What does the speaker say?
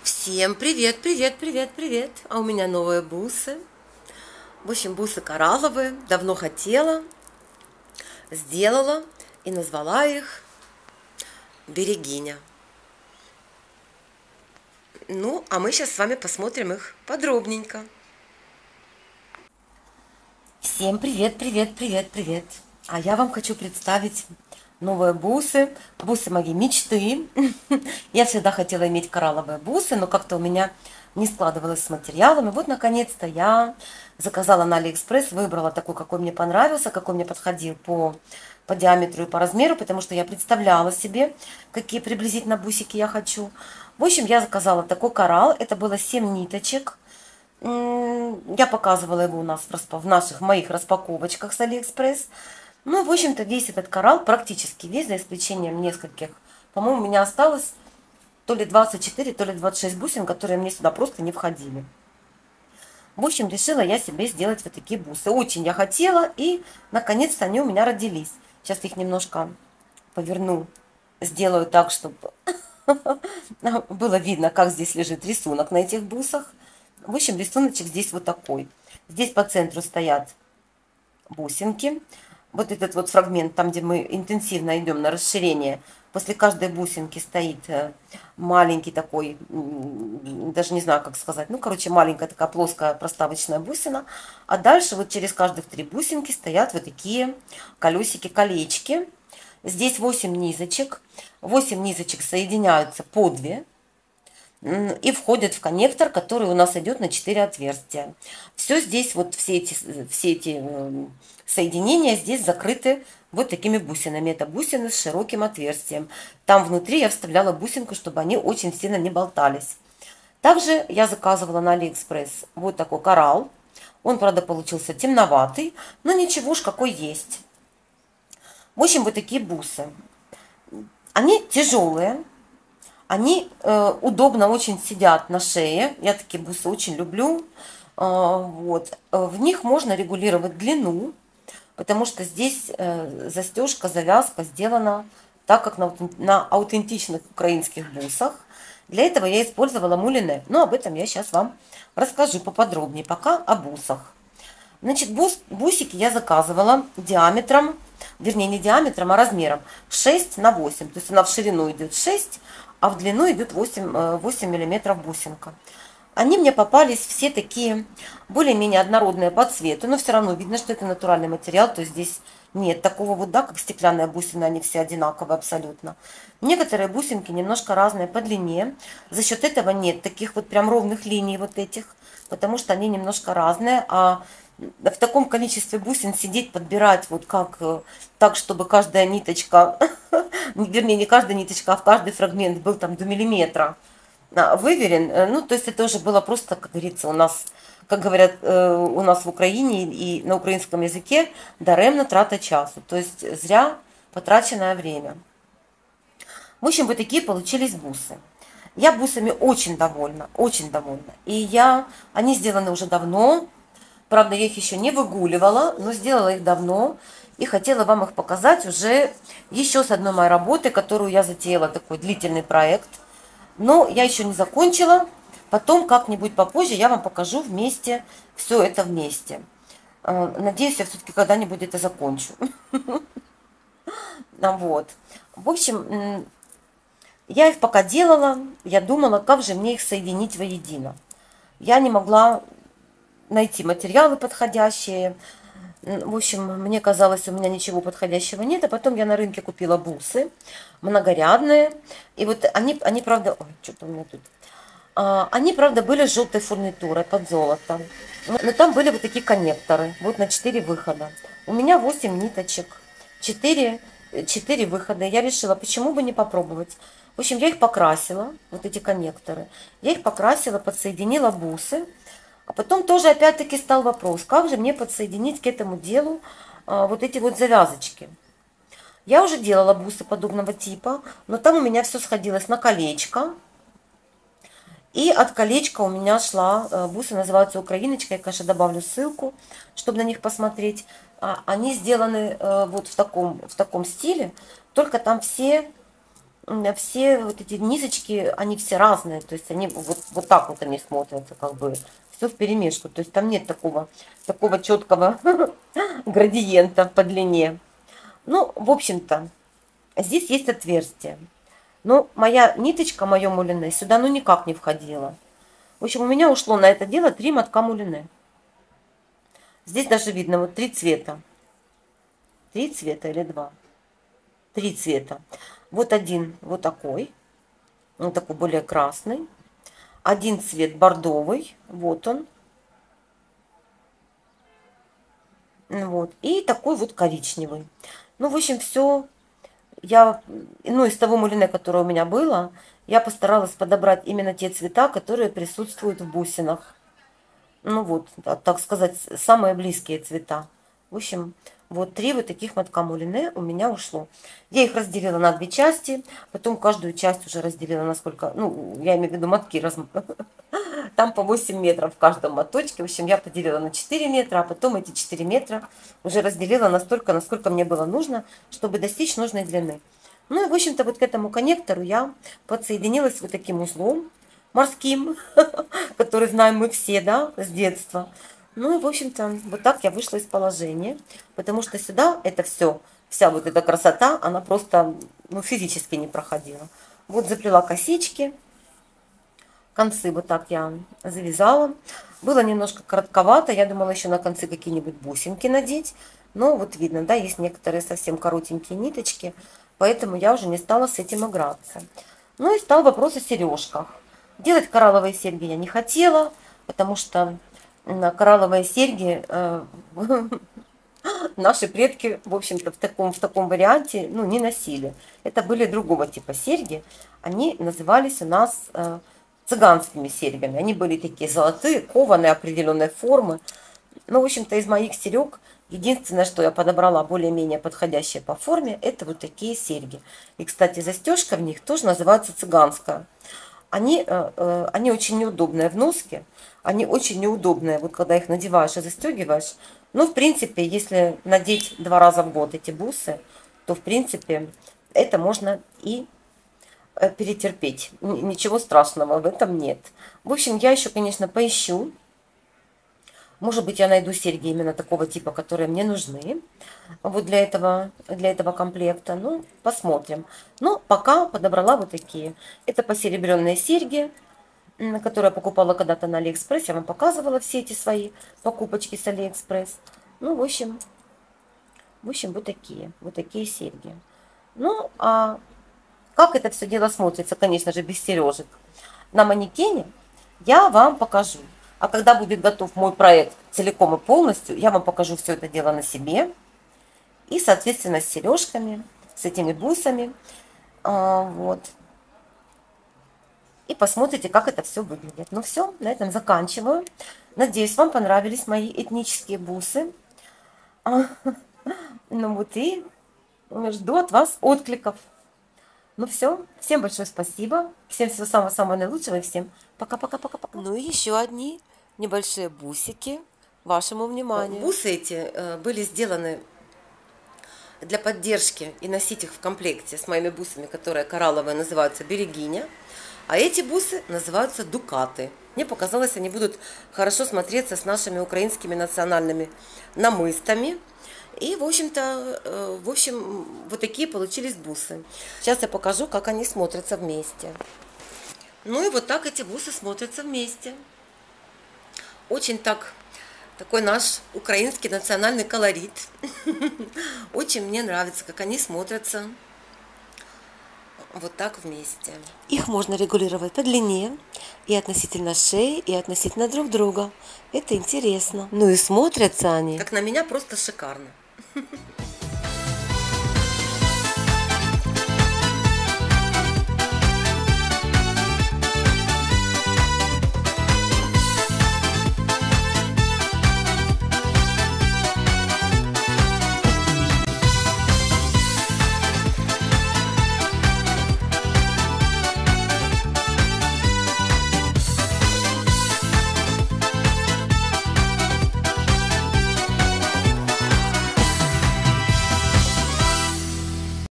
Всем привет, привет, привет, привет. А у меня новые бусы. В общем, бусы коралловые. Давно хотела, сделала и назвала их Берегиня. Ну, а мы сейчас с вами посмотрим их подробненько. Всем привет, привет, привет, привет. А я вам хочу представить новые бусы. Бусы моей мечты. Я всегда хотела иметь коралловые бусы, но как-то у меня не складывалось с материалами. Вот, наконец-то, я заказала на Алиэкспресс, выбрала такой, какой мне понравился, какой мне подходил по диаметру и по размеру, потому что я представляла себе, какие приблизительно бусики я хочу. В общем, я заказала такой коралл. Это было 7 ниточек. Я показывала его у нас в моих распаковочках с Алиэкспресс. Ну, в общем-то, весь этот коралл, практически весь, за исключением нескольких, по-моему, у меня осталось то ли 24, то ли 26 бусин, которые мне сюда просто не входили. В общем, решила я себе сделать вот такие бусы. Очень я хотела, и наконец-то они у меня родились. Сейчас их немножко поверну, сделаю так, чтобы было видно, как здесь лежит рисунок на этих бусах. В общем, рисуночек здесь вот такой. Здесь по центру стоят бусинки. Вот этот вот фрагмент, там, где мы интенсивно идем на расширение, после каждой бусинки стоит маленький такой, даже не знаю, как сказать, ну, короче, маленькая такая плоская проставочная бусина. А дальше вот через каждых 3 бусинки стоят вот такие колесики-колечки. Здесь 8 низочек. 8 низочек соединяются по 2 и входят в коннектор, который у нас идет на 4 отверстия. Все здесь, вот все эти соединения здесь закрыты вот такими бусинами. Это бусины с широким отверстием. Там внутри я вставляла бусинку, чтобы они очень сильно не болтались. Также я заказывала на Алиэкспресс вот такой коралл. Он, правда, получился темноватый, но ничего ж, какой есть. В общем, вот такие бусы. Они тяжелые. Они удобно очень сидят на шее. Я такие бусы очень люблю. Вот. В них можно регулировать длину, потому что здесь застежка, завязка сделана так, как на аутентичных украинских бусах. Для этого я использовала мулине, но об этом я сейчас вам расскажу поподробнее, пока о бусах. Значит, бусики я заказывала диаметром, вернее не диаметром, а размером 6 на 8. То есть она в ширину идет 6, а в длину идет 8 миллиметров бусинка. Они мне попались все такие более-менее однородные по цвету, но все равно видно, что это натуральный материал, то есть здесь нет такого вот, да, как стеклянная бусина, они все одинаковые абсолютно. Некоторые бусинки немножко разные по длине, за счет этого нет таких вот прям ровных линий вот этих, потому что они немножко разные, а в таком количестве бусин сидеть, подбирать вот как, так, чтобы каждая ниточка, вернее не каждая ниточка, а в каждый фрагмент был там до миллиметра выверен. Ну, то есть это уже было просто, как говорится, у нас, как говорят у нас в Украине и на украинском языке, даремно трата часу, то есть зря потраченное время. В общем, вот такие получились бусы. Я бусами очень довольна, очень довольна. Они сделаны уже давно. Правда, я их еще не выгуливала, но сделала их давно. И хотела вам их показать уже еще с одной моей работы, которую я затеяла, такой длительный проект. Но я еще не закончила. Потом как-нибудь попозже я вам покажу вместе, все это вместе. Надеюсь, я все-таки когда-нибудь это закончу. Вот. В общем, я их пока делала, я думала, как же мне их соединить воедино. Я не могла найти материалы подходящие. В общем, мне казалось, у меня ничего подходящего нет. А потом я на рынке купила бусы многорядные. И вот они правда... Ой, что-то у меня тут... Они, правда, были с желтой фурнитурой под золото. Но там были вот такие коннекторы. Вот на 4 выхода. У меня 8 ниточек. 4 выхода. Я решила, почему бы не попробовать. В общем, я их покрасила, вот эти коннекторы. Я их покрасила, подсоединила бусы. А потом тоже опять-таки стал вопрос, как же мне подсоединить к этому делу вот эти вот завязочки. Я уже делала бусы подобного типа, но там у меня все сходилось на колечко. И от колечка у меня шла, бусы называются украиночка, я, конечно, добавлю ссылку, чтобы на них посмотреть. Они сделаны вот в таком стиле, только там все все вот эти низочки, они все разные, то есть они вот так вот они смотрятся, как бы все вперемешку, то есть там нет такого четкого градиента по длине. Ну, в общем-то, здесь есть отверстие. Но моя ниточка, мое мулине, сюда ну никак не входила. В общем, у меня ушло на это дело 3 мотка мулине. Здесь даже видно вот 3 цвета. 3 цвета или 2? 3 цвета. Вот один вот такой более красный. Один цвет бордовый, вот он. Вот. И такой вот коричневый. Ну, в общем, все. Из того мулине, которое у меня было, я постаралась подобрать именно те цвета, которые присутствуют в бусинах. Ну вот, так сказать, самые близкие цвета. В общем, вот 3 вот таких мотка мулине у меня ушло. Я их разделила на 2 части, потом каждую часть уже разделила на сколько, ну, я имею в виду мотки, там по 8 метров в каждом моточке. В общем, я поделила на 4 метра, а потом эти 4 метра уже разделила настолько, насколько мне было нужно, чтобы достичь нужной длины. Ну и, в общем-то, вот к этому коннектору я подсоединилась вот таким узлом морским, который знаем мы все, да, с детства. Ну и, в общем-то, вот так я вышла из положения, потому что сюда это все, вся вот эта красота, она просто, ну, физически не проходила. Вот заплела косички, концы вот так я завязала. Было немножко коротковато, я думала еще на концы какие-нибудь бусинки надеть, но вот видно, да, есть некоторые совсем коротенькие ниточки, поэтому я уже не стала с этим играться. Ну и стал вопрос о сережках. Делать коралловые серьги я не хотела, потому что коралловые серьги наши предки, в общем-то, в таком варианте, ну, не носили. Это были другого типа серьги. Они назывались у нас цыганскими серьгами. Они были такие золотые, кованые, определенной формы. Ну, в общем-то, из моих серег единственное, что я подобрала более-менее подходящее по форме, это вот такие серьги. И, кстати, застежка в них тоже называется цыганская. Они очень неудобные в носке, они очень неудобные, вот когда их надеваешь и застегиваешь. Ну, в принципе, если надеть 2 раза в год эти бусы, то, в принципе, это можно и перетерпеть. Ничего страшного в этом нет. В общем, я еще, конечно, поищу. Может быть, я найду серьги именно такого типа, которые мне нужны. Вот для этого комплекта. Ну, посмотрим. Но пока подобрала вот такие. Это посеребренные серьги, которые я покупала когда-то на Алиэкспресс. Я вам показывала все эти свои покупочки с Алиэкспресс. Ну, в общем, вот такие серьги. Ну, а как это все дело смотрится, конечно же, без сережек, на манекене, я вам покажу. А когда будет готов мой проект целиком и полностью, я вам покажу все это дело на себе. И, соответственно, с сережками, с этими бусами. Вот. И посмотрите, как это все выглядит. Ну все, на этом заканчиваю. Надеюсь, вам понравились мои этнические бусы. Ну вот и жду от вас откликов. Ну все, всем большое спасибо. Всем всего самого-самого наилучшего и всем пока-пока-пока-пока. Ну и еще одни небольшие бусики вашему вниманию. Бусы эти были сделаны для поддержки и носить их в комплекте с моими бусами, которые коралловые, называются берегиня. А эти бусы называются дукаты. Мне показалось, они будут хорошо смотреться с нашими украинскими национальными намыстами. И, в общем-то, вот такие получились бусы. Сейчас я покажу, как они смотрятся вместе. Ну и вот так эти бусы смотрятся вместе. Очень такой наш украинский национальный колорит. Очень мне нравится, как они смотрятся вот так вместе. Их можно регулировать по длине и относительно шеи, и относительно друг друга. Это интересно. Ну и смотрятся они, как на меня, просто шикарно.